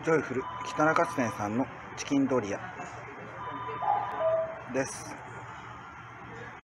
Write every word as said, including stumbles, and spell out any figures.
ジョイフル北中津店さんのチキンドリアです。